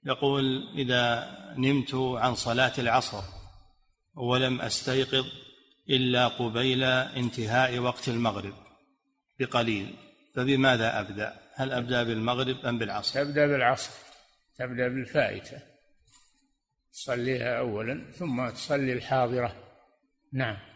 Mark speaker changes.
Speaker 1: يقول: إذا نمت عن صلاة العصر ولم أستيقظ إلا قبيل انتهاء وقت المغرب بقليل، فبماذا أبدأ؟ هل أبدأ بالمغرب أم بالعصر؟
Speaker 2: تبدأ بالعصر، تبدأ بالفائتة، تصليها أولا ثم تصلي الحاضرة. نعم.